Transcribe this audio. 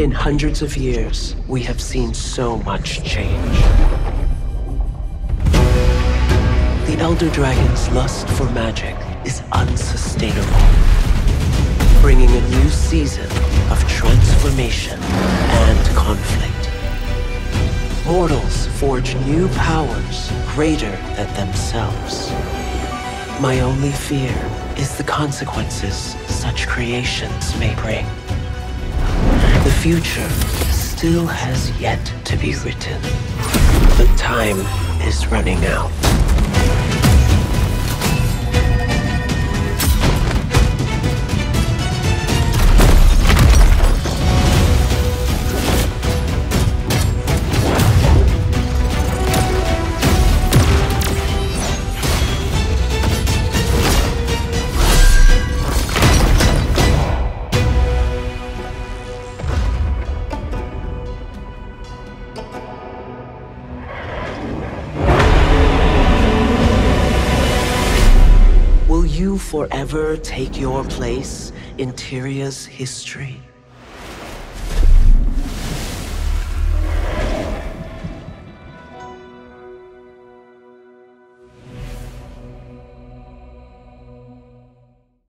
In hundreds of years, we have seen so much change. The Elder Dragon's lust for magic is unsustainable, bringing a new season of transformation and conflict. Mortals forge new powers greater than themselves. My only fear is the consequences such creations may bring. The future still has yet to be written, but time is running out. Will you forever take your place in Tyria's history?